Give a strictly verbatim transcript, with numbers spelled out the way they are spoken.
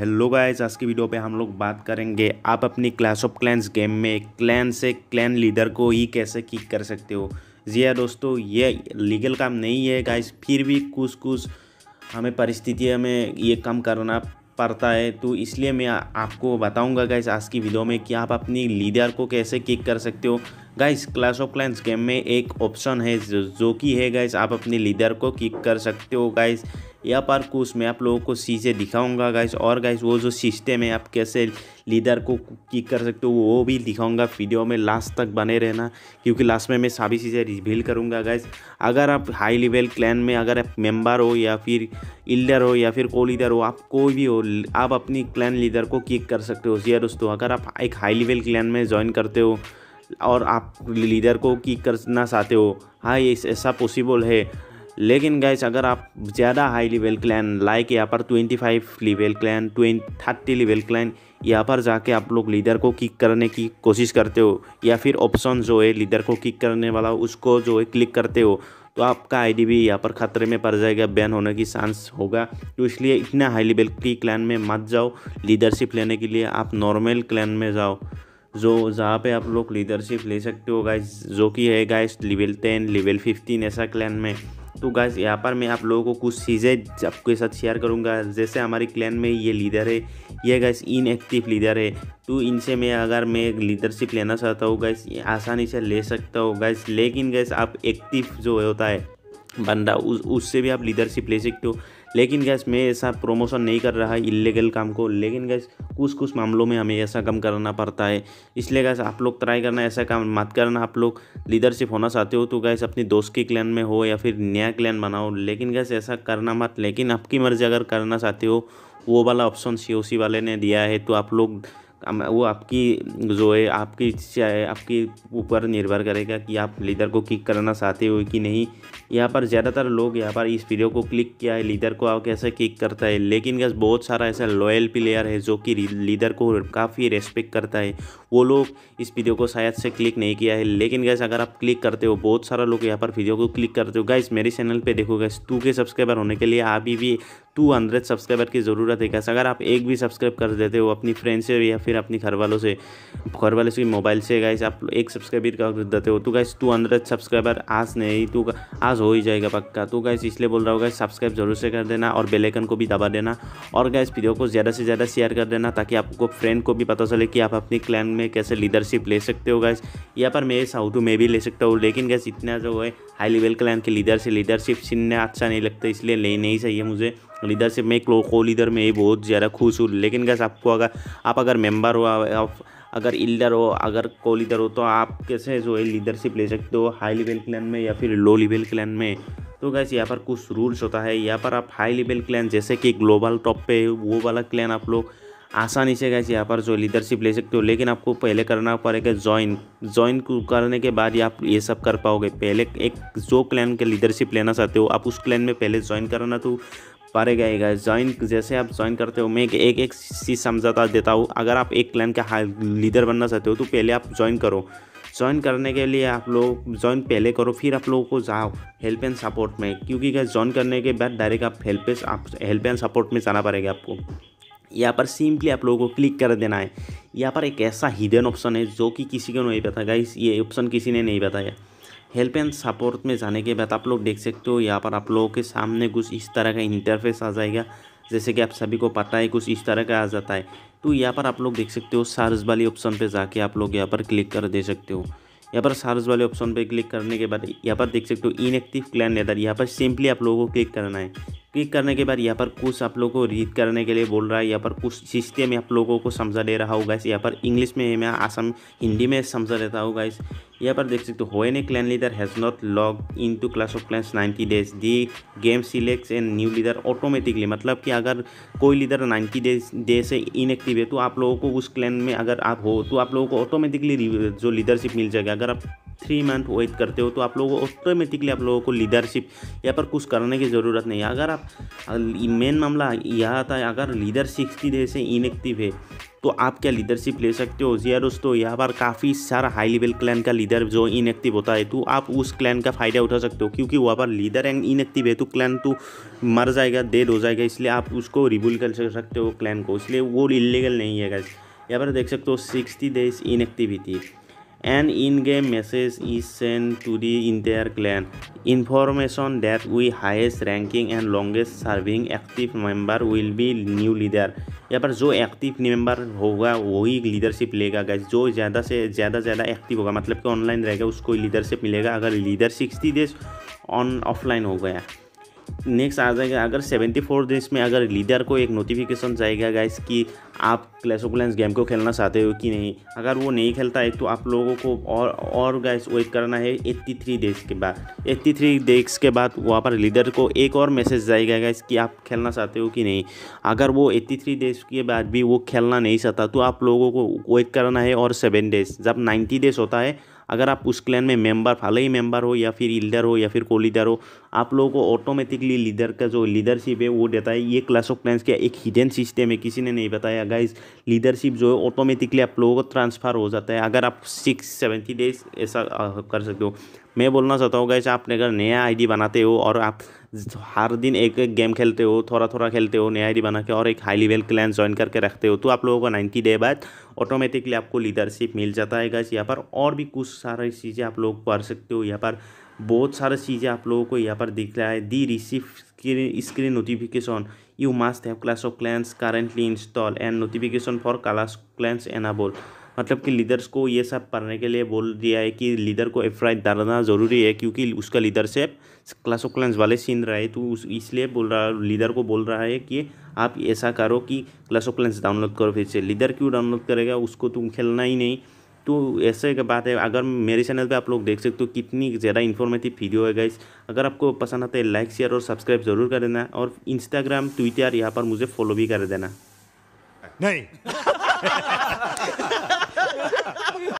Hello guys, आज की video पे हम लोग बात करेंगे आप अपनी क्लैश ऑफ क्लैंस गेम में क्लैन से क्लैन लीडर को ही कैसे किक कर सकते हो। जी हाँ दोस्तों, ये लीगल काम नहीं है गाइस, फिर भी कुछ कुछ हमें परिस्थितियों में ये काम करना पड़ता है, तो इसलिए मैं आपको बताऊंगा गाइस आज की वीडियो में कि आप अपनी लीडर को कैसे किक कर सकते हो। Guys Clash of Clans game में एक ऑप्शन है जो, जो कि है गाइस आप अपनी लीडर को किक कर सकते हो। गाइस यहाँ पर कुछ मैं आप लोगों को चीज़ें दिखाऊंगा गाइस, और गाइस वो जो सिस्टम है आप कैसे लीडर को किक कर सकते हो वो भी दिखाऊंगा। वीडियो में लास्ट तक बने रहना, क्योंकि लास्ट में मैं सभी चीज़ें रिवील करूंगा गाइस। अगर आप हाई लेवल क्लैन में अगर आप मेंबर हो या फिर लीडर हो या फिर को लीडर हो, आप कोई भी हो, आप अपनी क्लैन लीडर को किक कर सकते हो। जी दोस्तों, अगर आप एक हाई लेवल क्लैन में ज्वाइन करते हो और आप लीडर को किक करना चाहते हो, हाँ ये ऐसा पॉसिबल है। लेकिन गाइस अगर आप ज़्यादा हाई लेवल क्लैन लाइक यहाँ पर पच्चीस level clan twenty thirty level clan यहाँ पर जाके आप लोग लीडर को किक करने की कोशिश करते हो, या फिर ऑप्शन जो है लीडर को किक करने वाला उसको जो है क्लिक करते हो, तो आपका आईडी भी यहाँ पर ख़तरे में पड़ जाएगा, बैन होने की चांस होगा। तो इसलिए इतना हाई लेवल की क्लैन में मत जाओ। लीडरशिप लेने के लिए आप नॉर्मल क्लैन में जाओ, जो जहाँ पे आप लोग लीडरशिप ले सकते हो गाइस, जो कि है guys level ten level fifteen ऐसा क्लैन में। तो गाइस यहाँ पर मैं आप लोगों को कुछ चीज़ें आपके साथ शेयर करूँगा। जैसे हमारी क्लैन में ये लीडर है, ये गाइस इनएक्टिव लीडर है, तो इनसे मैं अगर मैं लीडरशिप लेना चाहता हूँ गाइस आसानी से ले सकता हूँ गाइस। लेकिन गाइस आप एक्टिव जो होता है बंदा उस उससे भी आप लीडरशिप ले सकते हो। लेकिन गैस मैं ऐसा प्रमोशन नहीं कर रहा इल्लीगल काम को, लेकिन गैस कुछ कुछ मामलों में हमें ऐसा काम करना पड़ता है। इसलिए गैस आप लोग ट्राई करना, ऐसा काम मत करना। आप लोग लीडरशिप होना चाहते हो तो गैस अपनी दोस्त के क्लैन में हो या फिर नया क्लैन बनाओ, लेकिन गैस ऐसा करना मत। लेकिन आपकी मर्ज़ी, अगर करना चाहते हो वो वाला ऑप्शन सी ओ सी वाले ने दिया है, तो आप लोग वो आपकी जो है आपकी इच्छा है, आपके ऊपर निर्भर करेगा कि आप लीडर को किक करना चाहते हो कि नहीं। यहाँ पर ज़्यादातर लोग यहाँ पर इस वीडियो को क्लिक किया है लीडर को आप कैसे किक करता है, लेकिन गैस बहुत सारा ऐसा लॉयल प्लेयर है जो कि लीडर को काफ़ी रेस्पेक्ट करता है, वो लोग इस वीडियो को शायद से क्लिक नहीं किया है। लेकिन गैस अगर आप क्लिक करते हो, बहुत सारा लोग यहाँ पर वीडियो को क्लिक करते हो गाइस। मेरे चैनल पे देखो गाइस, टू के सब्सक्राइबर होने के लिए अभी भी टू हंड्रेड सब्सक्राइबर की ज़रूरत है गाइस। अगर आप एक भी सब्सक्राइब कर देते हो अपनी फ्रेंड से या फिर अपनी घर वालों से, घर वाले से मोबाइल से गाइस, आप एक सब्सक्राइबर कर देते हो तो गाइस टू हंड्रेड सब्सक्राइबर आज नहीं तो आज हो ही जाएगा पक्का। तो गाइस इसलिए बोल रहा हूँ गाइस, सब्सक्राइब जरूर से कर देना और बेल आइकन को भी दबा देना, और गाइस वीडियो को ज़्यादा से ज़्यादा शेयर कर देना ताकि आपको फ्रेंड को भी पता चले कि आप अपनी क्लैन में कैसे लीडरशिप ले सकते हो। गाइस यहाँ पर मैं चाहूँ तो मैं भी ले सकता हूँ, लेकिन गाइस इतना जो है हाई लेवल क्लैन के लीडर से लीडरशिप छीनने अच्छा नहीं लगता, इसलिए ले नहीं चाहिए मुझे लीडरशिप। मैं को लीडर में ही बहुत ज़्यादा खुश हूँ। लेकिन गाइस आपको अगर आप अगर मेंबर हो, आप अगर लीडर हो, अगर को लीडर हो, तो आप कैसे जो है लीडरशिप ले सकते हो हाई लेवल क्लैन में या फिर लो लेवल क्लैन में। तो गाइस यहाँ पर कुछ रूल्स होता है। यहाँ पर आप हाई लेवल क्लैन जैसे कि ग्लोबल टॉप पे वो वाला क्लैन आप लोग आसानी से गाइस यहाँ पर जो लीडरशिप ले सकते हो, लेकिन आपको पहले करना पड़ेगा ज्वाइन। ज्वाइन करने के बाद ही आप ये सब कर पाओगे। पहले एक जो क्लैन के लीडरशिप लेना चाहते हो आप उस क्लैन में पहले ज्वाइन करना तो पड़ेगा ही गाइस। ज्वाइन जैसे आप ज्वाइन करते हो, मैं एक एक, एक चीज़ समझाता देता हूँ। अगर आप एक क्लैन का लीडर बनना चाहते हो तो पहले आप ज्वाइन करो। ज्वाइन करने के लिए आप लोग ज्वाइन पहले करो, फिर आप लोगों को जाओ हेल्प एंड सपोर्ट में, क्योंकि गाइस ज्वाइन करने के बाद डायरेक्ट आप हेल्प आप हेल्प एंड सपोर्ट में जाना पड़ेगा आपको। यहाँ पर सिंपली आप लोगों को क्लिक कर देना है। यहाँ पर एक ऐसा हिडन ऑप्शन है जो कि किसी को नहीं पता गाइस, ये ऑप्शन किसी ने नहीं बताया। हेल्प एंड सपोर्ट में जाने के बाद आप लोग देख सकते हो यहाँ पर आप लोगों के सामने कुछ इस तरह का इंटरफेस आ जाएगा, जैसे कि आप सभी को पता है कुछ इस तरह का आ जाता है। तो यहाँ पर आप लोग देख सकते हो सर्च वाली ऑप्शन पे जाके आप लोग यहाँ पर क्लिक कर दे सकते हो। यहाँ पर सर्च वाले ऑप्शन पे क्लिक करने के बाद यहाँ पर देख सकते हो इनएक्टिव क्लैन लीडर, यहाँ पर सिंपली आप लोगों को क्लिक करना है। क्लिक करने के बाद यहाँ पर कुछ आप लोगों को रीड करने के लिए बोल रहा है, यहाँ पर कुछ सिस्टम में आप लोगों को समझा दे रहा हूँ गाइस। यहाँ पर इंग्लिश में मैं आसाम हिंदी में समझा देता हूँ गाइस। यहाँ पर देख सकते हो when a clan leader has not log in to Clash of Clans ninety days the game selects and new leader automatically. मतलब कि अगर कोई लीडर नाइन्टी डेज डे से इनएक्टिव है तो आप लोगों को उस क्लैन में अगर आप हो तो आप लोगों को ऑटोमेटिकली जो लीडरशिप मिल जाएगा। अगर आप थ्री मंथ वेट करते हो तो आप लोगों को ऑटोमेटिकली आप लोगों को लीडरशिप यहाँ पर कुछ करने की ज़रूरत नहीं है। अगर आप मेन मामला यह आता है, अगर लीडर सिक्सटी डेज से इनएक्टिव है तो आप क्या लीडरशिप ले सकते हो। जी हाँ दोस्तों, यहाँ पर काफ़ी सारा हाई लेवल क्लैन का लीडर जो इनएक्टिव होता है, तो आप उस क्लैन का फ़ायदा उठा सकते हो, क्योंकि वहाँ पर लीडर एंड इनएक्टिव है तो क्लैन तो मर जाएगा, डेड हो जाएगा, इसलिए आप उसको रिबूल कर सकते हो क्लैन को, इसलिए वो इलीगल नहीं है गाइस। यहाँ पर देख सकते हो sixty days inactivity and in game message is send to the entire clan information that we highest ranking and longest serving active member will be new leader. यहाँ पर जो एक्टिव मेंबर होगा वही लीडरशिप लेगा गाइस, जो ज़्यादा से ज़्यादा ज़्यादा एक्टिव होगा मतलब कि ऑनलाइन रहेगा उसको लीडरशिप मिलेगा। अगर leader sixty days on offline हो गया, नेक्स्ट आ जाएगा अगर सेवेंटी फोर डेज में अगर लीडर को एक नोटिफिकेशन जाएगा गाइस कि आप क्लैश ऑफ क्लैंस गेम को खेलना चाहते हो कि नहीं। अगर वो नहीं खेलता है तो आप लोगों को और और गाइस वेट करना है तिरासी डेज के बाद। तिरासी डेज के बाद वहाँ पर लीडर को एक और मैसेज जाएगा गाइस कि आप खेलना चाहते हो कि नहीं। अगर वो तिरासी डेज के बाद भी वो खेलना नहीं चाहता तो आप लोगों को वेट करना है और सेवन डेज। जब नाइन्टी डेज होता है, अगर आप उस क्लैन में मेंबर हाल ही मेंबर हो या फिर लीडर हो या फिर को लीडर हो, आप लोगों को ऑटोमेटिकली लीडर का जो लीडरशिप है वो देता है। ये क्लैश ऑफ क्लैंस का एक हिडन सिस्टम है, किसी ने नहीं बताया गाइस। लीडरशिप जो है ऑटोमेटिकली आप लोगों को ट्रांसफ़र हो जाता है अगर आप सिक्स सेवेंटी डेज ऐसा कर सकते हो। मैं बोलना चाहता हूँ गाइस, आप अगर नया आईडी बनाते हो और आप हर दिन एक एक गेम खेलते हो, थोड़ा थोड़ा खेलते हो, नया आईडी बना के और एक हाई लेवल क्लैन ज्वाइन करके रखते हो, तो आप लोगों को नाइन्टी डे बाद ऑटोमेटिकली आपको लीडरशिप मिल जाता है गाइस। यहाँ पर और भी कुछ सारी चीज़ें आप लोग कर सकते हो। यहाँ पर बहुत सारी चीज़ें आप लोगों को यहाँ पर दिख रहा है। The receive screen notification you must have Clash of Clans currently install and notification for Clash of Clans enable. मतलब कि लीडर्स को ये सब पढ़ने के लिए बोल दिया है कि लीडर को एफ्राइट डालना ज़रूरी है, क्योंकि उसका लीडरशिप क्लैश ऑफ क्लैंस वाले सीन रहा है, तो उस इसलिए बोल रहा लीडर को बोल रहा है कि आप ऐसा करो कि क्लैश ऑफ क्लैंस डाउनलोड करो फिर से। लीडर क्यों डाउनलोड करेगा, उसको तुम खेलना ही नहीं। तो ऐसे की बात है। अगर मेरे चैनल पे आप लोग देख सकते हो कितनी ज़्यादा इन्फॉर्मेटिव वीडियो है गाइस। अगर आपको पसंद आता है लाइक शेयर और सब्सक्राइब जरूर कर देना, और इंस्टाग्राम ट्विटर यहाँ पर मुझे फॉलो भी कर देना। नहीं